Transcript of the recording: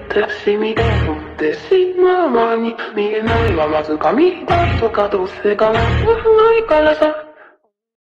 私みたいのってしまう間に見えないはまず髪だとかどうせかなわないからさ